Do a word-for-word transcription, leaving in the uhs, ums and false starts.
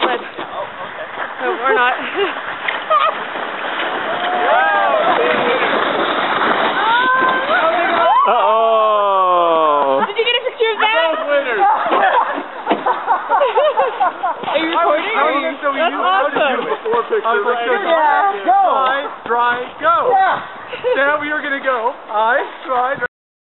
sled. Oh, okay. No, or not. Uh-oh. Did you get a picture of that? Both winners. Are you recording? How did you, so That's you, awesome. how did you do it before pictures? I was like, Yeah, go. I, try, go. Yeah. Now we are going to go. I, try,